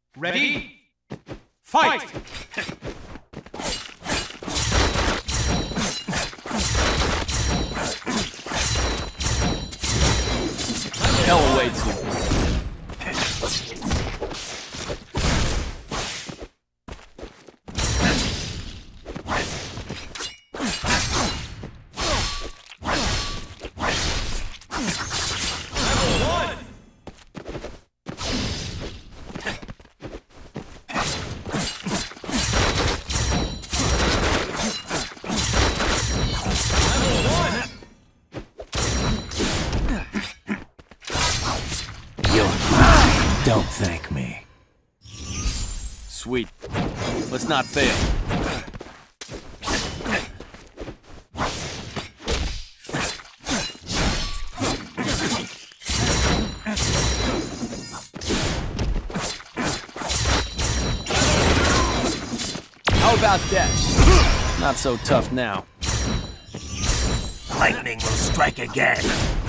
Ready? Fight! Hell awaits you. Don't thank me. Sweet. Let's not fail. How about that? Not so tough now. Lightning will strike again.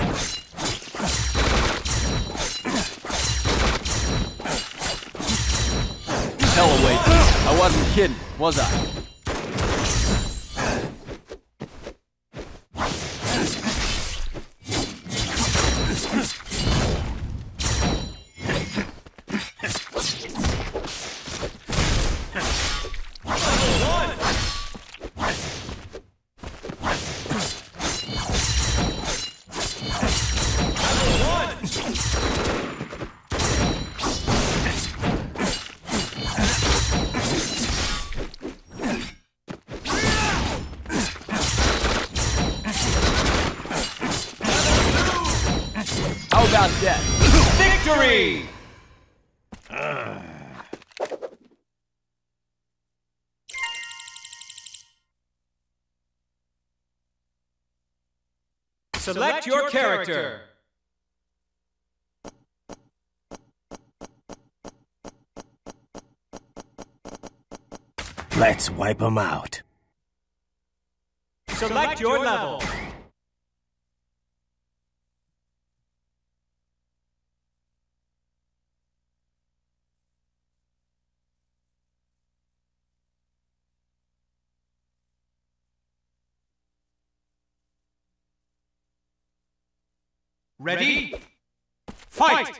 Hell awaits you. I wasn't kidding, was I? How about that? Victory! Select your character. Let's wipe them out. Select your level. Ready? Fight!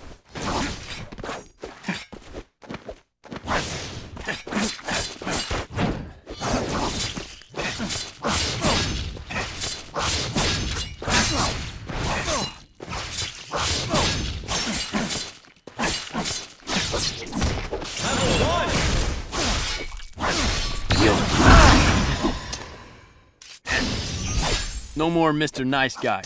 No more Mr. Nice Guy.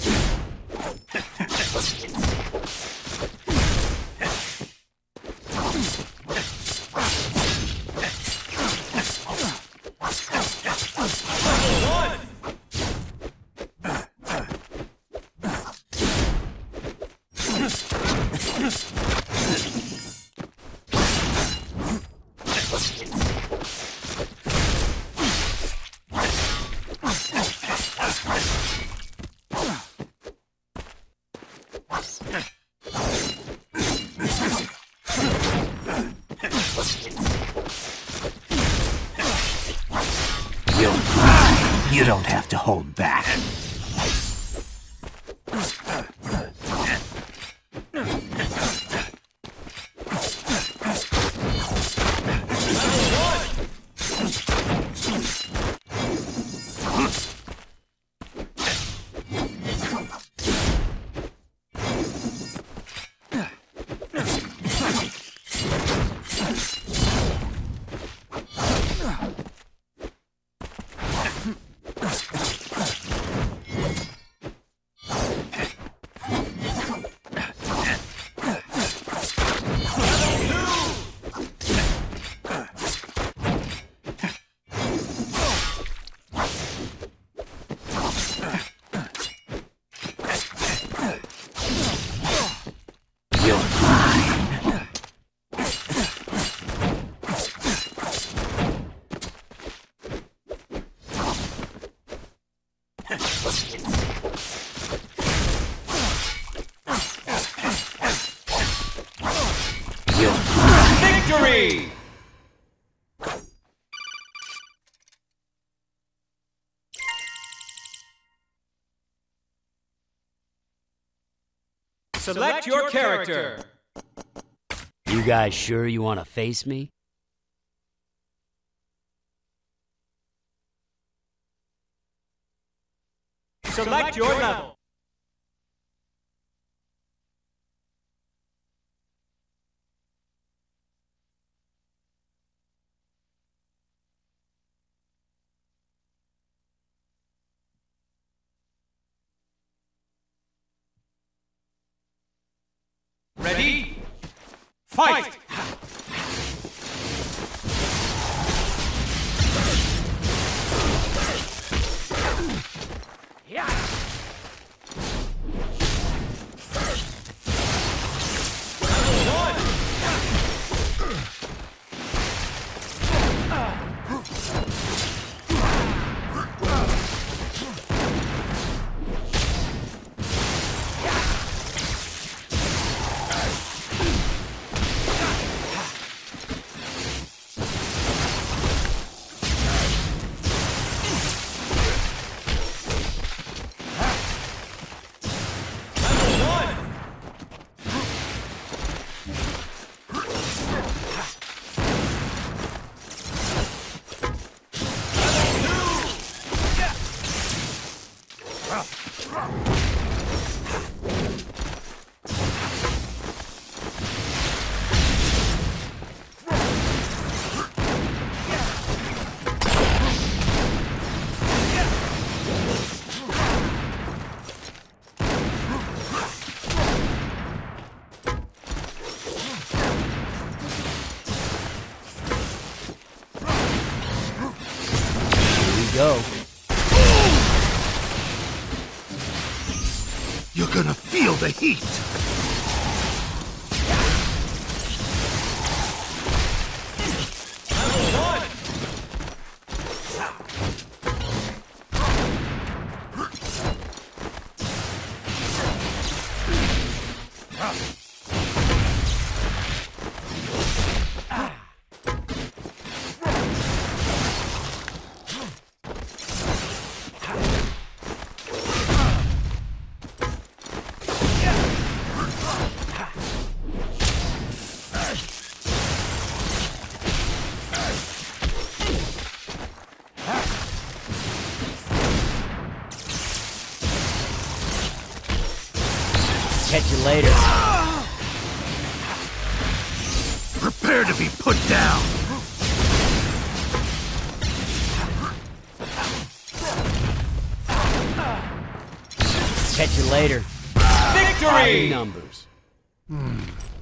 You don't have to hold back. Victory! Select your character. You guys sure you want to face me? Select your level. Ready? Fight! Go. You're gonna feel the heat! Catch you later. Prepare to be put down! Catch you later. Victory! Numbers.